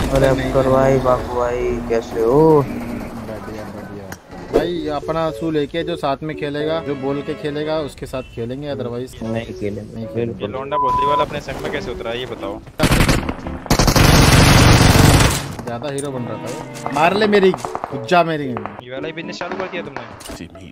अरे अख्तर भाई, बापू भाई, कैसे हो? बढ़िया बढ़िया भाई। अपना असूल एक है, जो साथ में खेलेगा, जो बोल के खेलेगा उसके साथ खेलेंगे, अदरवाइज नहीं खेलेंगे, नहीं ये खेलेंगे। बिल्कुल। लौंडा बोलती वाला अपने संग में कैसे उतरा है ये बताओ। ज्यादा हीरो बन रहा था वो। मार ले मेरी गुज्जा मेरी। ये वाला ही बिजनेस चालू कर दिया तुमने।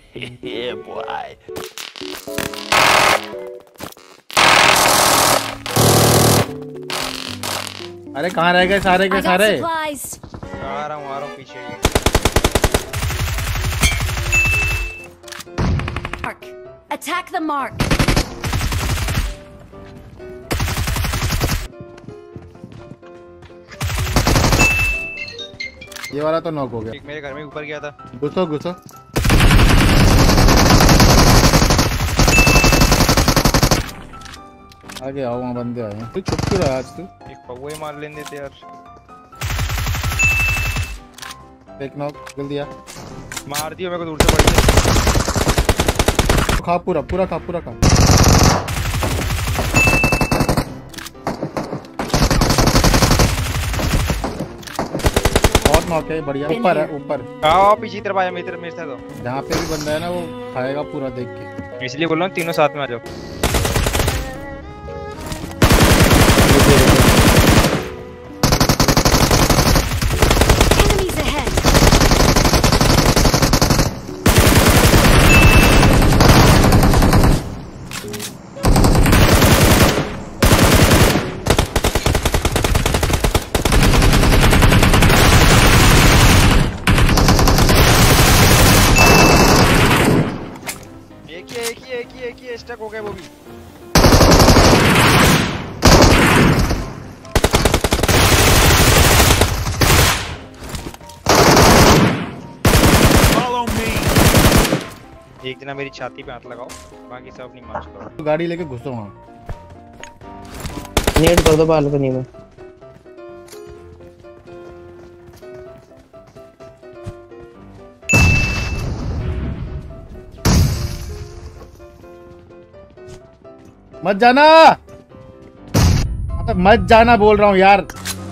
अरे कहाँ रह गए सारे के I got सारे? supplies. आ रहा हूँ पीछे ही। Mark. Attack the mark. ये वाला तो नॉक हो गया। एक मेरे घर में ऊपर गया था। घुसो घुसो। आगे आओ, वहाँ बंदे आए हैं। तू चुप क्यों रहा आज तू? एक पौवे मार लेने थे यार। एक नॉक जल्दी आ। मार दिया मेरे को दूर से पड़ गया। खा पूरा पूरा खा पूरा खा। बहुत नॉक है, बढ़िया। ऊपर है ऊपर। आओ पीछे तरफ आया मेरे से तो। जहाँ पे भी बंदा है ना वो खाएगा पूरा देख के। इसलिए बोल रहा हूँ तीनों साथ में आ जाओ। Enemies ahead. एक ही स्टक हो गया वो भी। एक जना मेरी छाती पे हाथ लगाओ, बाकी सब नहीं मार चुका। तो गाड़ी लेके घुसो वहाँ। नेट कर दो बालकनी में। मत जाना, मत जाना बोल रहा हूँ यार।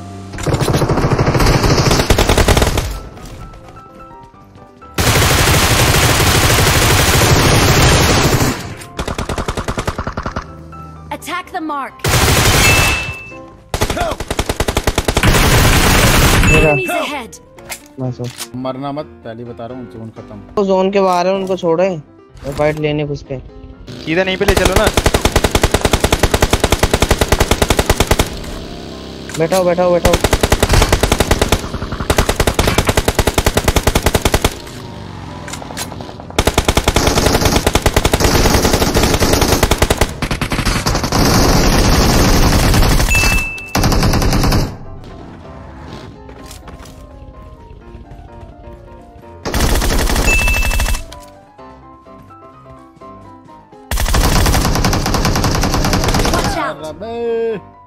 Attack the mark. Enemies ahead. बस मरना मत, पहले बता रहा हूँ। जोन खत्म। वो जोन के बाहर है, उनको छोड़े फाइट लेने घुस पे। सीधा नहीं पे ले चलो ना। बैठाओ बैठाओ बैठाओ। Watch out. अबे